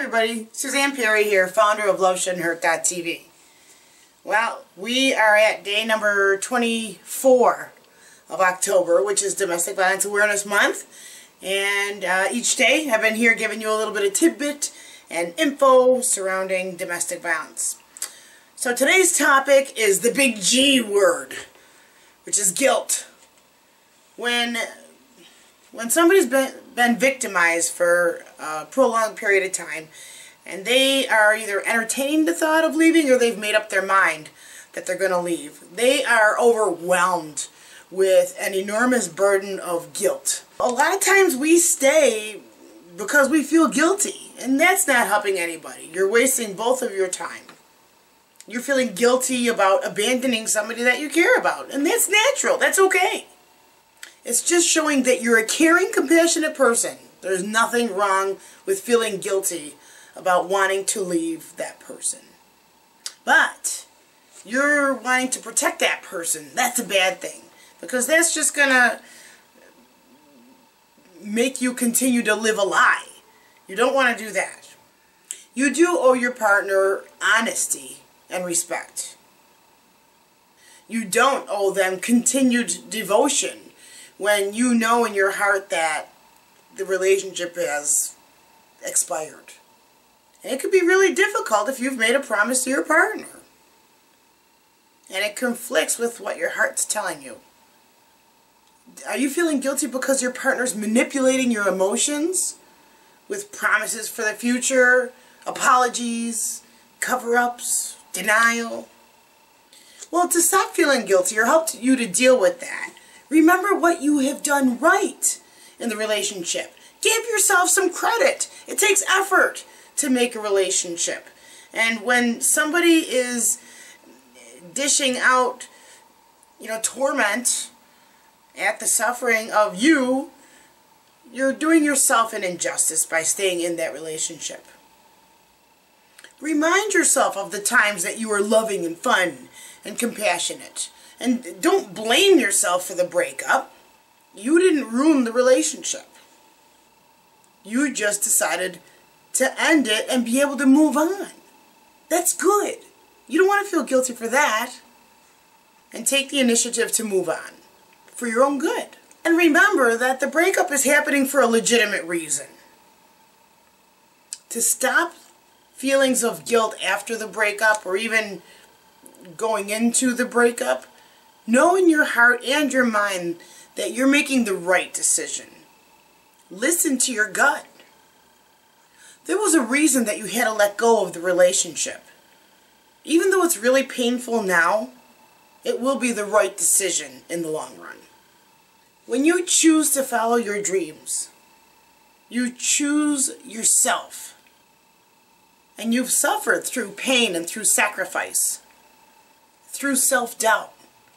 everybody, Suzanne Perry here, founder of LoveShouldn'tHurt.tv. Well, we are at day number 24 of October, which is Domestic Violence Awareness Month. And each day I've been here giving you a little bit of tidbit and info surrounding domestic violence. So today's topic is the big G word, which is guilt. When somebody's been victimized for a prolonged period of time, and they are either entertaining the thought of leaving or they've made up their mind that they're going to leave, they are overwhelmed with an enormous burden of guilt. A lot of times we stay because we feel guilty, and that's not helping anybody. You're wasting both of your time. You're feeling guilty about abandoning somebody that you care about, and that's natural. That's okay. It's just showing that you're a caring, compassionate person. There's nothing wrong with feeling guilty about wanting to leave that person. But you're wanting to protect that person. That's a bad thing, because that's just going to make you continue to live a lie. You don't want to do that. You do owe your partner honesty and respect. You don't owe them continued devotion when you know in your heart that the relationship has expired. And it could be really difficult if you've made a promise to your partner and it conflicts with what your heart's telling you. Are you feeling guilty because your partner's manipulating your emotions with promises for the future, apologies, cover-ups, denial? Well, to stop feeling guilty or help you to deal with that, remember what you have done right in the relationship. Give yourself some credit. It takes effort to make a relationship. And when somebody is dishing out, torment at the suffering of you, you're doing yourself an injustice by staying in that relationship. Remind yourself of the times that you were loving and fun and compassionate. And don't blame yourself for the breakup. You didn't ruin the relationship. You just decided to end it and be able to move on. That's good. You don't want to feel guilty for that. And take the initiative to move on for your own good. And remember that the breakup is happening for a legitimate reason. To stop feelings of guilt after the breakup or even going into the breakup, know in your heart and your mind that you're making the right decision. Listen to your gut. There was a reason that you had to let go of the relationship. Even though it's really painful now, it will be the right decision in the long run. When you choose to follow your dreams, you choose yourself. And you've suffered through pain and through sacrifice, through self-doubt,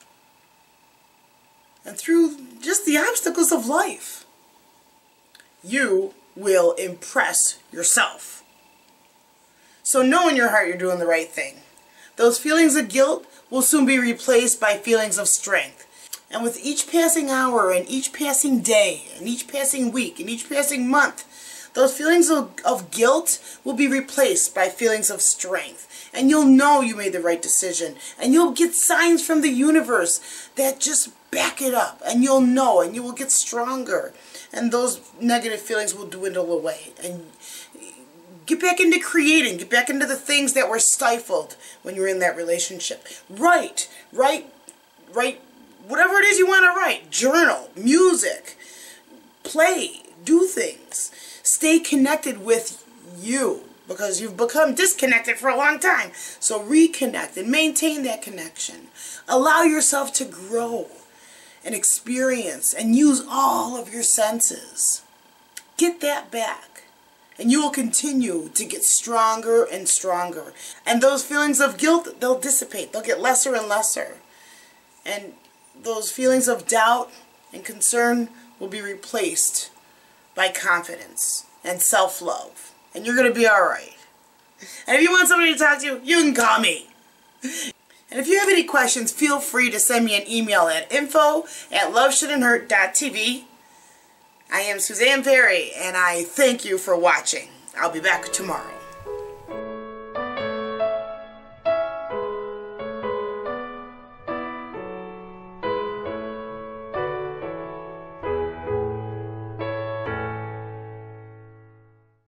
and through just the obstacles of life. You will impress yourself. So know in your heart you're doing the right thing. Those feelings of guilt will soon be replaced by feelings of strength. And with each passing hour and each passing day and each passing week and each passing month, those feelings of guilt will be replaced by feelings of strength. And you'll know you made the right decision. And you'll get signs from the universe that just back it up. And you'll know, and you will get stronger. And those negative feelings will dwindle away. And get back into creating. Get back into the things that were stifled when you were in that relationship. Write. Whatever it is you want to write. Journal. Music. Play. Do things. Stay connected with you, because you've become disconnected for a long time. So reconnect and maintain that connection. Allow yourself to grow and experience and use all of your senses. Get that back, and you will continue to get stronger and stronger. And those feelings of guilt, they'll dissipate. They'll get lesser and lesser. And those feelings of doubt and concern will be replaced by confidence and self-love. And you're going to be alright. And if you want somebody to talk to, you can call me. And if you have any questions, feel free to send me an email at info@loveshouldn'thurt.tv. I am Suzanne Perry, and I thank you for watching. I'll be back tomorrow.